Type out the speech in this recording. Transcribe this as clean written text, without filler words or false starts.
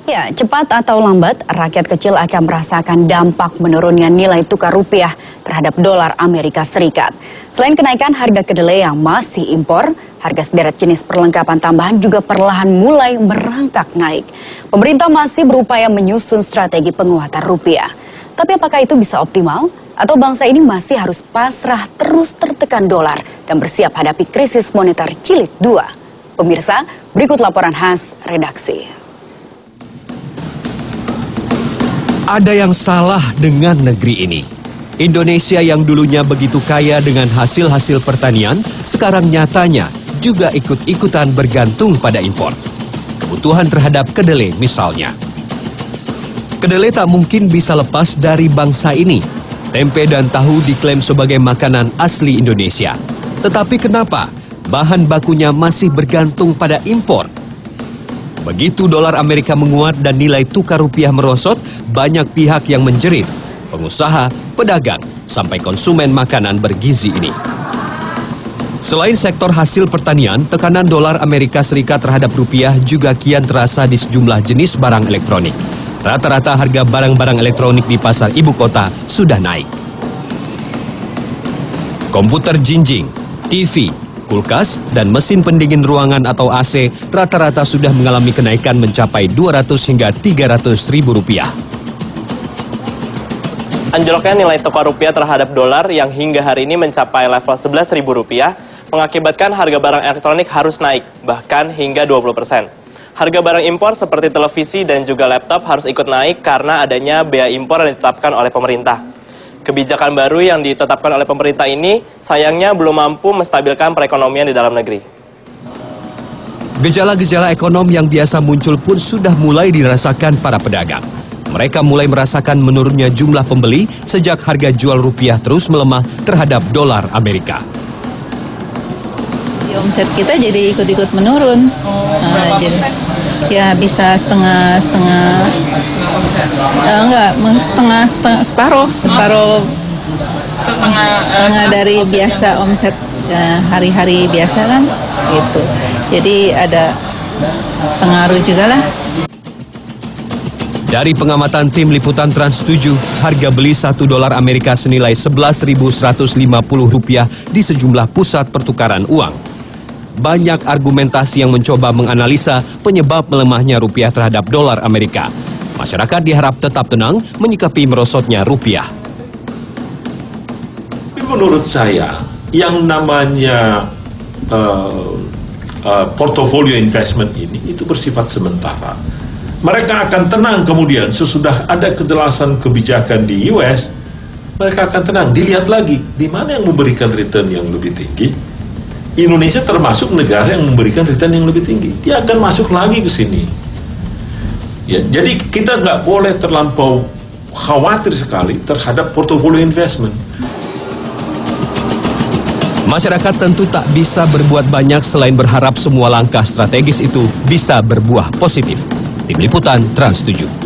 Ya, cepat atau lambat, rakyat kecil akan merasakan dampak menurunnya nilai tukar rupiah terhadap dolar Amerika Serikat. Selain kenaikan harga kedelai yang masih impor, harga sederet jenis perlengkapan tambahan juga perlahan mulai merangkak naik. Pemerintah masih berupaya menyusun strategi penguatan rupiah. Tapi apakah itu bisa optimal? Atau bangsa ini masih harus pasrah terus tertekan dolar dan bersiap hadapi krisis moneter jilid 2? Pemirsa, berikut laporan khas redaksi. Ada yang salah dengan negeri ini. Indonesia yang dulunya begitu kaya dengan hasil-hasil pertanian, sekarang nyatanya juga ikut-ikutan bergantung pada impor. Kebutuhan terhadap kedelai misalnya. Kedelai tak mungkin bisa lepas dari bangsa ini. Tempe dan tahu diklaim sebagai makanan asli Indonesia. Tetapi kenapa bahan bakunya masih bergantung pada impor? Begitu dolar Amerika menguat dan nilai tukar rupiah merosot, banyak pihak yang menjerit. Pengusaha, pedagang, sampai konsumen makanan bergizi ini. Selain sektor hasil pertanian, tekanan dolar Amerika Serikat terhadap rupiah juga kian terasa di sejumlah jenis barang elektronik. Rata-rata harga barang-barang elektronik di pasar ibu kota sudah naik. Komputer jinjing, TV, kulkas, dan mesin pendingin ruangan atau AC rata-rata sudah mengalami kenaikan mencapai 200 hingga 300 ribu rupiah. Anjloknya nilai tukar rupiah terhadap dolar yang hingga hari ini mencapai level 11.000 rupiah mengakibatkan harga barang elektronik harus naik, bahkan hingga 20%. Harga barang impor seperti televisi dan juga laptop harus ikut naik karena adanya bea impor yang ditetapkan oleh pemerintah. Kebijakan baru yang ditetapkan oleh pemerintah ini sayangnya belum mampu menstabilkan perekonomian di dalam negeri. Gejala-gejala ekonomi yang biasa muncul pun sudah mulai dirasakan para pedagang. Mereka mulai merasakan menurunnya jumlah pembeli sejak harga jual rupiah terus melemah terhadap dolar Amerika. Omset kita jadi ikut-ikut menurun. Jadi, ya bisa setengah dari biasa omset hari-hari biasa kan gitu. Jadi ada pengaruh juga lah. Dari pengamatan tim liputan Trans 7, harga beli 1 dolar Amerika senilai 11.150 rupiah di sejumlah pusat pertukaran uang. Banyak argumentasi yang mencoba menganalisa penyebab melemahnya rupiah terhadap dolar Amerika. Masyarakat diharap tetap tenang menyikapi merosotnya rupiah. Menurut saya, yang namanya portofolio investment ini itu bersifat sementara. Mereka akan tenang kemudian sesudah ada kejelasan kebijakan di US, mereka akan tenang. Dilihat lagi, di mana yang memberikan return yang lebih tinggi. Indonesia termasuk negara yang memberikan return yang lebih tinggi. Dia akan masuk lagi ke sini. Ya, jadi kita nggak boleh terlampau khawatir sekali terhadap portofolio investment. Masyarakat tentu tak bisa berbuat banyak selain berharap semua langkah strategis itu bisa berbuah positif. Tim Liputan Trans 7.